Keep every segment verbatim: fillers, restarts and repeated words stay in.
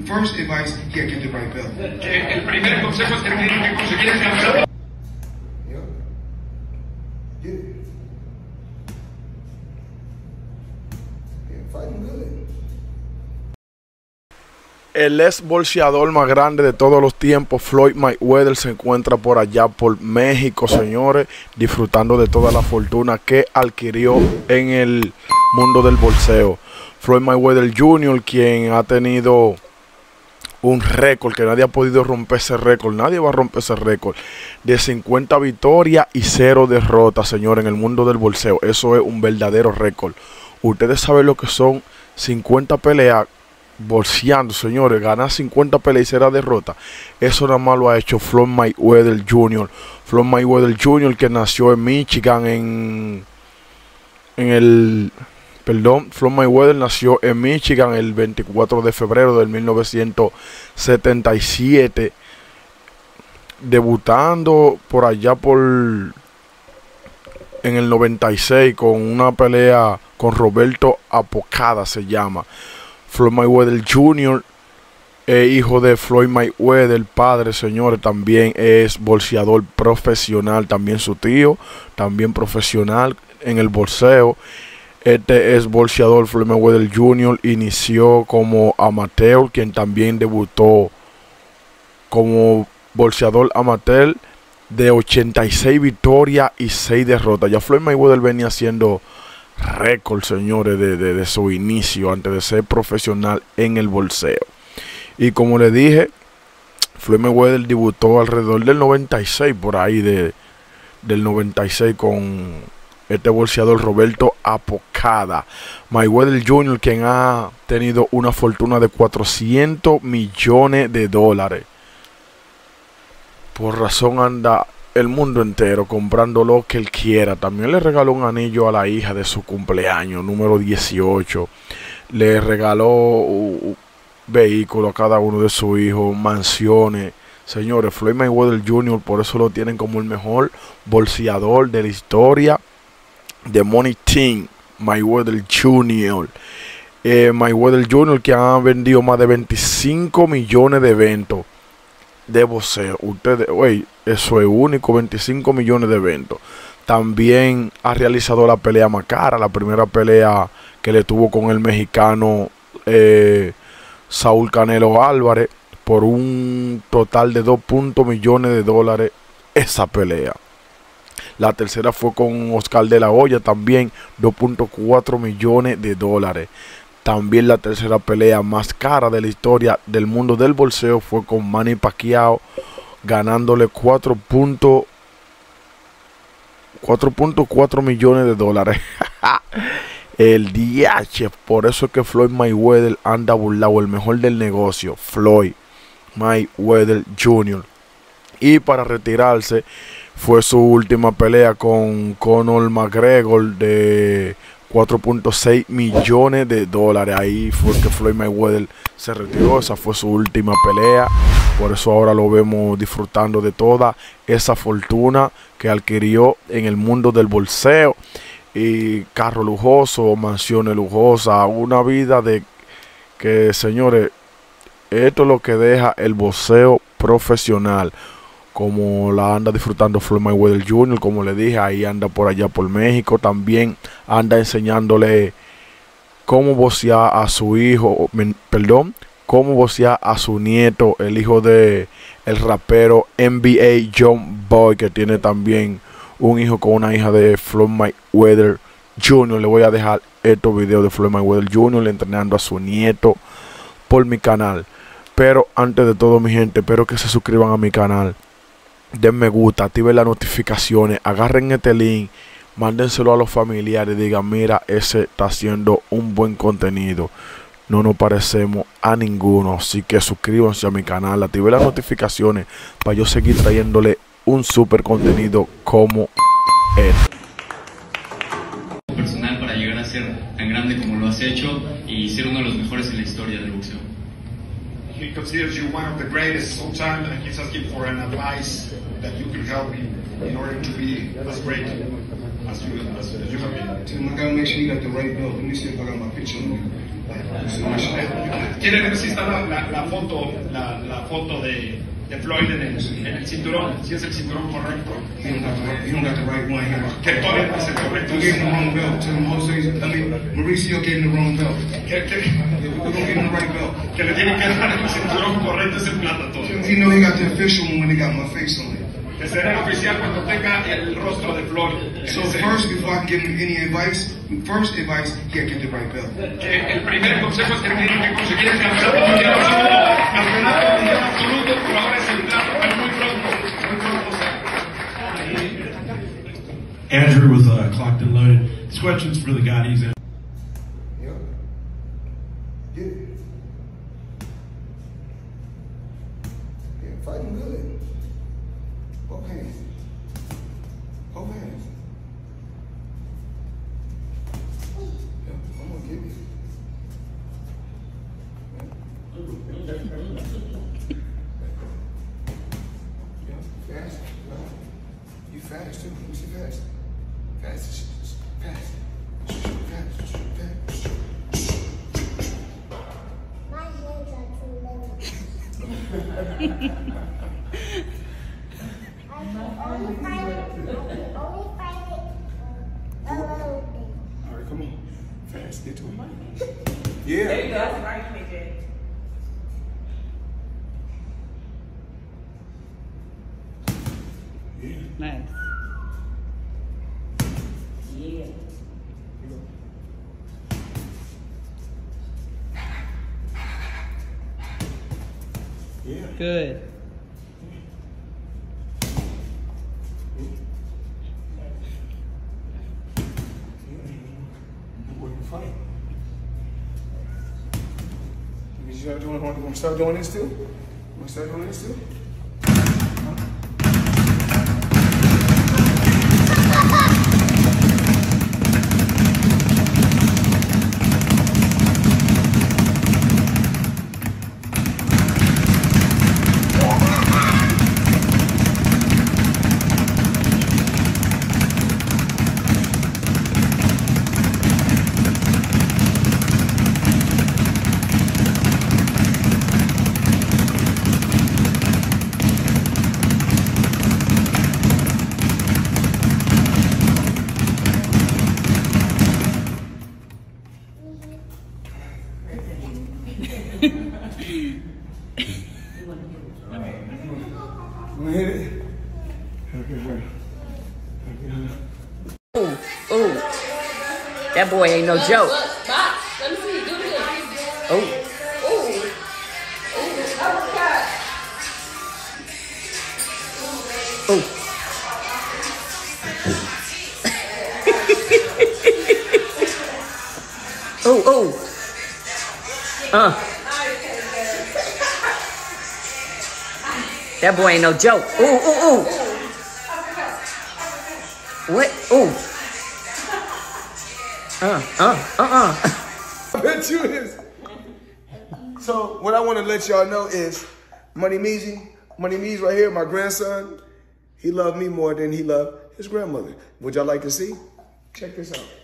first advice, you gotta get the right belt. El primer consejo es que tienen que conseguir el campeonato. El ex boxeador más grande de todos los tiempos, Floyd Mayweather, se encuentra por allá por México, señores, disfrutando de toda la fortuna que adquirió en el mundo del boxeo. Floyd Mayweather junior, quien ha tenido un récord que nadie ha podido romper ese récord, nadie va a romper ese récord de cincuenta victorias y cero derrotas, señores, en el mundo del boxeo. Eso es un verdadero récord. Ustedes saben lo que son cincuenta peleas boxeando, señores, ganar cincuenta peleas y cero derrotas. Eso nada más lo ha hecho Floyd Mayweather junior Floyd Mayweather junior, que nació en Michigan en en el Perdón, Floyd Mayweather nació en Michigan el veinticuatro de febrero de mil novecientos setenta y siete, debutando por allá por en el noventa y seis con una pelea con Roberto Apocada, se llama. Floyd Mayweather junior es hijo de Floyd Mayweather, padre, señores, también es boxeador profesional, también su tío, también profesional en el boxeo. Este es boxeador Floyd Mayweather junior inició como amateur, quien también debutó como boxeador amateur de ochenta y seis victorias y seis derrotas. Ya Floyd Mayweather venía haciendo récord, señores, de, de, de su inicio antes de ser profesional en el boxeo. Y como le dije, Floyd Mayweather debutó alrededor del noventa y seis, por ahí de, del noventa y seis con este boxeador Roberto Apocada. Mayweather junior, quien ha tenido una fortuna de cuatrocientos millones de dólares. Por razón anda el mundo entero comprando lo que él quiera. También le regaló un anillo a la hija de su cumpleaños, número dieciocho. Le regaló un vehículo a cada uno de sus hijos, mansiones. Señores, Floyd Mayweather junior, por eso lo tienen como el mejor boxeador de la historia de Money Team. Mayweather junior Eh, Mayweather junior, que ha vendido más de veinticinco millones de eventos de boxeo. Ustedes, wey, eso es único, veinticinco millones de eventos. También ha realizado la pelea más cara, la primera pelea que le tuvo con el mexicano eh, Saúl Canelo Álvarez, por un total de dos punto millones de dólares esa pelea. La tercera fue con Oscar de la Hoya, también dos punto cuatro millones de dólares. También la tercera pelea más cara de la historia del mundo del boxeo fue con Manny Pacquiao, ganándole cuatro punto cuatro millones de dólares. El D H, por eso es que Floyd Mayweather anda burlado, el mejor del negocio, Floyd Mayweather junior Y para retirarse fue su última pelea con Conor McGregor de cuatro punto seis millones de dólares. Ahí fue que Floyd Mayweather se retiró. Esa fue su última pelea. Por eso ahora lo vemos disfrutando de toda esa fortuna que adquirió en el mundo del boxeo. Y carro lujoso, mansiones lujosas, una vida de que, señores, esto es lo que deja el boxeo profesional. Como la anda disfrutando Floyd Mayweather junior, como le dije, ahí anda por allá por México. También anda enseñándole cómo boxear a su hijo, perdón, cómo boxear a su nieto, el hijo de el rapero N B A John Boy, que tiene también un hijo con una hija de Floyd Mayweather junior Le voy a dejar estos videos de Floyd Mayweather junior entrenando a su nieto por mi canal. Pero antes de todo, mi gente, espero que se suscriban a mi canal. Den me gusta, activen las notificaciones, agarren este link, mándenselo a los familiares y digan, mira, ese está haciendo un buen contenido. No nos parecemos a ninguno, así que suscríbanse a mi canal, activen las notificaciones para yo seguir trayéndole un super contenido como este. Personal para llegar a ser tan grande como lo has hecho y ser uno de los mejores en la historia del boxeo. He considers you one of the greatest of all time, and he's asking for an advice that you can help him in order to be as great as you, as, as you have been. Tell him I gotta make sure you got the right belt. Let me see if I got my picture on you. Quiere ver si está la, la, la foto, la, la foto de, de Floyd en el, en el cinturón, si es el cinturón correcto. He don't got the right, he don't got the right one here. Que todavía no es el correcto. We gave him the wrong belt. Tell him Jose, I mean, Mauricio gave him the wrong belt. Que, que, We're gonna give him the right belt. que le tienen que dar el cinturón correcto, es el plata todo. He know he got the official one when they got my face on it. Que será el oficial cuando tenga el rostro de Floyd. So first, before I can give him any advice, first advice, he got to get the right belt. Que el primer consejo es que tienen que conseguir el campeonato mundial absoluto. Campeonato mundial absoluto, por ahora es el plato, pero muy pronto, muy pronto. Andrew with uh, Clocked and Loaded. This question's for the guy he's in. Yep. Get it. Yeah, fighting good. Both hands. Both hands. Yeah, I'm gonna give you. Yeah, fast. You fast too. Let me see fast. Fast. Fast. Fast. Fast. My hands are too little. I can only find it. I can only find it a little bit. All right, come on. Fast. Get to it. There you Yeah. go. That's right, K J. Yeah. Nice. Yeah. Yeah. Good. Fight. You start doing, want to start doing this too? Want to start doing this too? Want to hit it? Okay, good. Ooh, ooh. That boy ain't no joke. Box. Let me see. Do this. Oh, Ooh. Ooh. Uppercut. oh. Oh, oh. Uh. That boy ain't no joke. Ooh, ooh, ooh. What? Ooh. Uh, uh, uh, uh. I bet you it is. So what I want to let y'all know is Money Meezy, Money Meezy right here, my grandson, he loved me more than he loved his grandmother. Would y'all like to see? Check this out.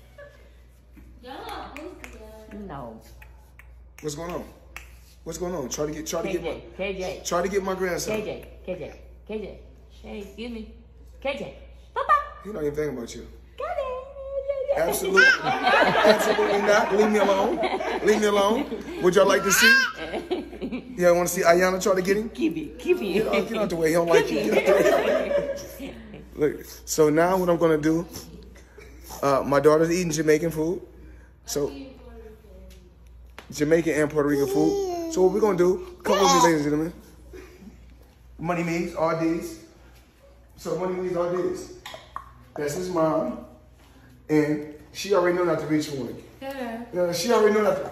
No. What's going on? What's going on? Try to get, try to K get J, my, K J, try to get my grandson. K J, K J, K J. Shay, excuse me. K J. Papa. He don't even think about you. Got it. Absolutely, absolutely not. Leave me alone. Leave me alone. Would y'all like to see? Yeah, I want to see Ayana try to get him. Keep it, keep Get out, it. get out the way. He don't like you. Get out the way. Look. So now what I'm gonna do? Uh, my daughter's eating Jamaican food. So Jamaican and Puerto Rican food. So what we're gonna do? Come with me, ladies and gentlemen. Money Meezy, R D's. So Money Meezy, R D's. That's his mom. And she already know not to reach for one. Yeah. Yeah, she already know not to.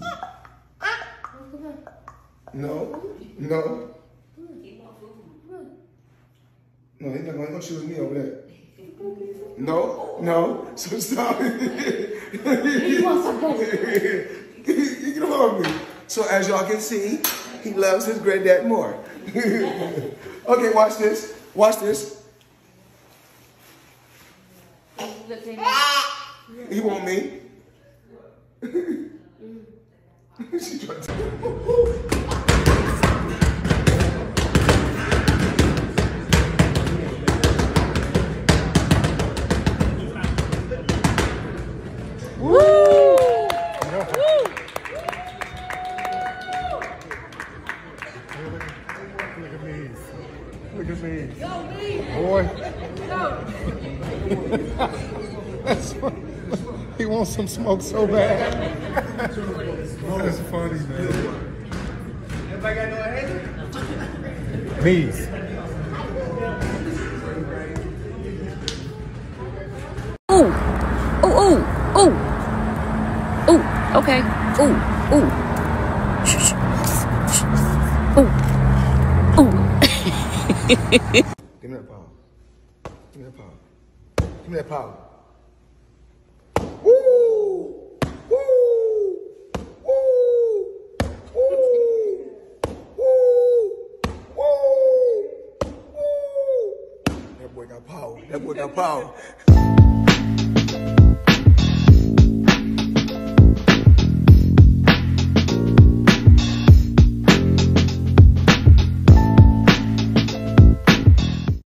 No, no. No, he's not going to choose me over there. No, no. So stop. He wants something. Get off me. So as y'all can see, he loves his granddad more. Okay, watch this. Watch this. He want me. She tried to. Look at me. Boy. That's funny. He wants some smoke so bad. That's funny, man. Everybody got no head? Me's. Ooh. Ooh, ooh, ooh. Ooh, okay. Ooh, ooh. Shh, shh. Shh. Ooh. Ooh. Give me that power. Give me that power. Give me that power. Woo! Woo! Woo! Woo! Woo! Woo! Woo! That boy got power. That boy got power.